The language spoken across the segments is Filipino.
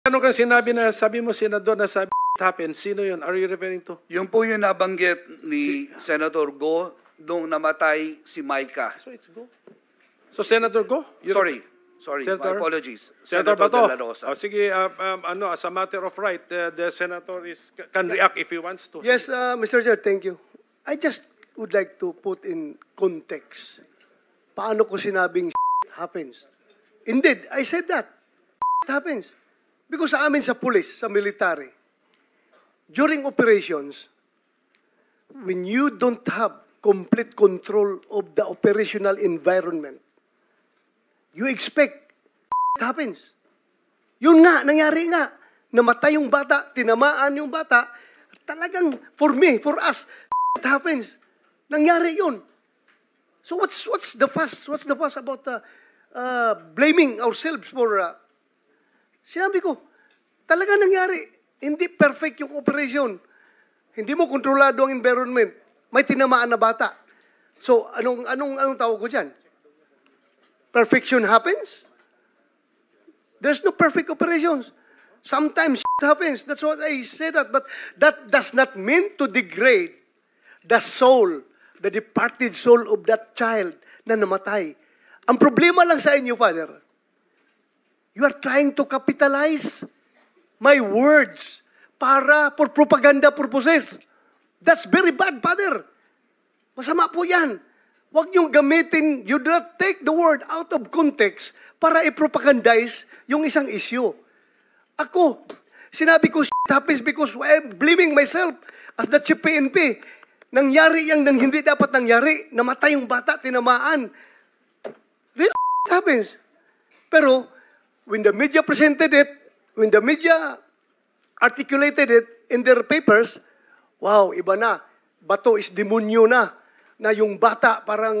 Ano kang sinabi na, sabi mo, Senador, na sabi it happened, sino yun? Are you referring to? Yung po yung nabanggit ni Senator Go nung namatay si Micah. So it's Go. So Senator Go? Sorry, Senator? my apologies. Senator De Bato. La Rosa. Oh, sige, as a matter of right, the Senator can react if he wants to. Yes, Mr. Chair, thank you. I just would like to put in context. Paano ko sinabing happens? Indeed, I said that. Happens. Because sa amin sa police, sa military, during operations, when you don't have complete control of the operational environment, you expect happens. Yun nga, nangyari nga. Namatay yung bata, tinamaan yung bata. Talagang, for me, for us, happens. Nangyari yun. So what's the fuss? What's the fuss about blaming ourselves for... Sinabi ko, talaga nangyari. Hindi perfect yung operation. Hindi mo kontrolado ang environment. May tinamaan na bata. So, anong tawag ko dyan? Perfection happens? There's no perfect operations. Sometimes happens. That's what I say that. But that does not mean to degrade the soul, the departed soul of that child na namatay. Ang problema lang sa inyo, Father, you are trying to capitalize my words for propaganda purposes. That's very bad, Father. Masama po yan. Huwag niyong gamitin, you do not take the word out of context para i-propagandize yung isang issue. Ako, sinabi ko, happens because I'm blaming myself as the chief PNP. Nangyari yang nang hindi dapat nangyari. Namatay yung bata, tinamaan. Really happens. Pero, when the media presented it, when the media articulated it in their papers, wow, iba na. Bato is demonyo na. Na yung bata parang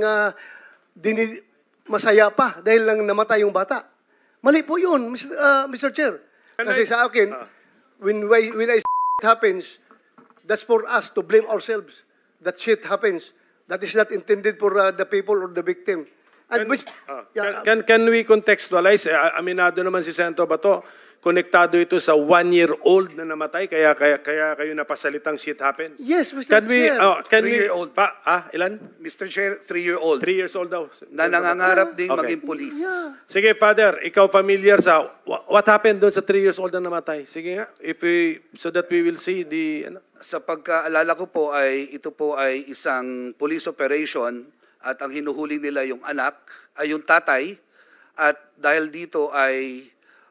masaya pa dahil lang namatay yung bata. Mali po yun, Mr. Chair. Kasi sa akin, when I happens, that's for us to blame ourselves. That shit happens. That is not intended for the people or the victim. And Can we contextualize? Aminado naman si Senator Bato, konektado ito sa 1-year-old na namatay, kaya kayo napasalitang shit happens. Yes, Mr. Chair. Can we, 3-year-old. Ilan? Mr. Chair, 3-year-old. 3 years old daw. Na nangangarap ding Okay. maging police. Yeah. Sige, Father, ikaw familiar sa what happened doon sa 3 years old na namatay? Sige nga, so that we will see the... Sa pagkaalala ko po ito po ay isang police operation at ang hinuhuli nila yung anak, ay yung tatay, at dahil dito ay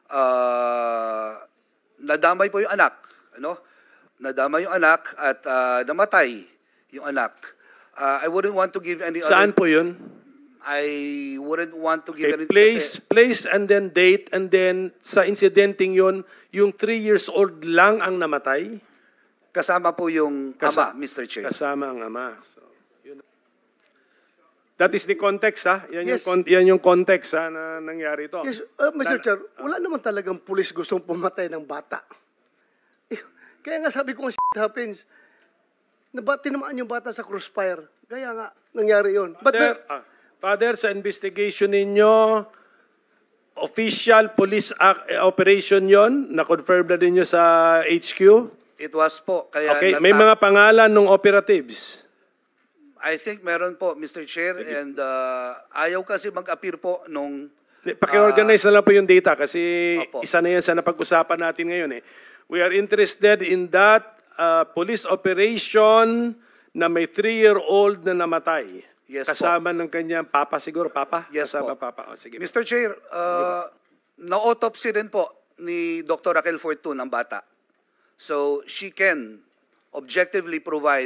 nadamay po yung anak, ano? Nadamay yung anak at namatay yung anak. I wouldn't want to give any Saan po yun? I wouldn't want to give Okay, any place and then date, and then sa incidenting yun, yung 3 years old lang ang namatay? kasama po yung ama, Mr. Chair. Kasama ang ama. So, yun. That is the context, ha? Yan, Yes. yan yung context, ha, na nangyari ito. Yes, Mr. Chair, wala naman talagang pulis gustong pumatay ng bata. Kaya nga sabi ko, happens. Tinamaan yung bata sa crossfire. Kaya nga, nangyari yun. But Father, sa investigation ninyo, official police operation yon, na-confirm na ninyo sa HQ? It was po. Kaya Okay, may mga pangalan ng operatives. I think meron po, Mr. Chair, and ayaw kasi mag-appear po nung... Paki-organize na lang po yung data kasi Opo. isa na yan sa napag-usapan natin ngayon. We are interested in that police operation na may 3-year-old na namatay. Yes, kasama ng kanyang papa siguro, papa? Yes, kasama po. papa. O, sige. Mr. Chair, na-autopsy din po ni Dr. Raquel Fortun ang bata. So she can objectively provide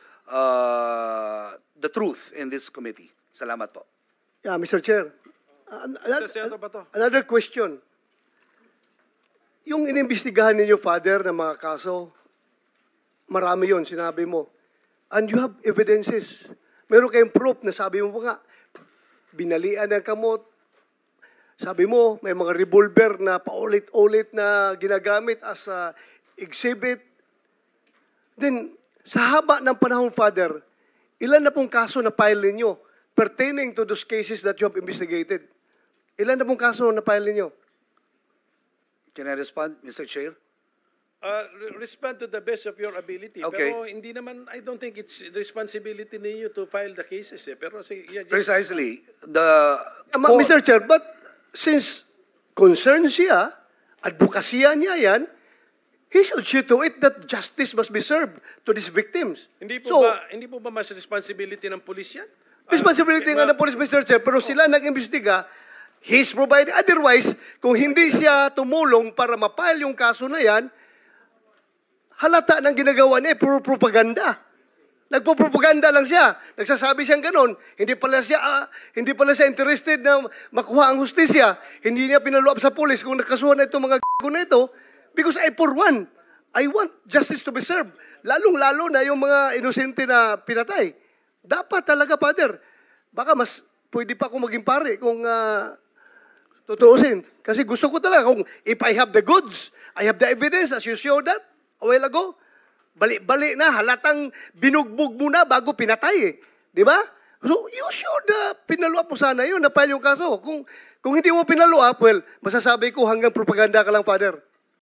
the truth in this committee. Salamat po. yeah, Mr. Chair, Senator Bato. another question. Yung inimbestigahan ninyo, Father, ng mga kaso, marami yon sinabi mo. And you have evidences. Meron kayong proof na sabi mo pa nga, binalian ng kamot. Sabi mo, may mga revolver na paulit-ulit na ginagamit as exhibit. Then, sa haba ng panahon, Father, ilan na pong kaso na file ninyo pertaining to those cases that you have investigated? Ilan na pong kaso na file ninyo? Can I respond, Mr. Chair? Respond to the best of your ability. Okay. Pero hindi naman, I don't think it's the responsibility ninyo to file the cases. Pero sige, yeah, just, Precisely. Mr. Chair, but since concerned siya, advokasya niya yan, he should see to it that justice must be served to these victims. hindi po ba mas responsibility ng pulis yan? Responsibility nga ng police, Mr. Chair, pero sila nag-imbestiga, he's providing. Otherwise, kung hindi siya tumulong para mapile yung kaso na yan, halata ng ginagawa niya, puro propaganda. Nagpo-propaganda lang siya. Nagsasabi siyang ganon. Hindi pala siya interested na makuha ang hustisya. Hindi niya pinaluap sa pulis kung nakasuhan na itong mga g***o na ito. Because for one, I want justice to be served. Lalong-lalo na yung mga inosente na pinatay. Dapat talaga, Father. Baka mas pwede pa akong maging pare kung tutuusin. Kasi gusto ko talaga kung if I have the goods, I have the evidence as you showed that a while ago, balik-balik na, halatang binugbog mo na bago pinatay eh. Di ba? So, you should pinaluap mo sana yun, napile yung kaso. Kung hindi mo pinaluap, well, masasabi ko hanggang propaganda ka lang, Father.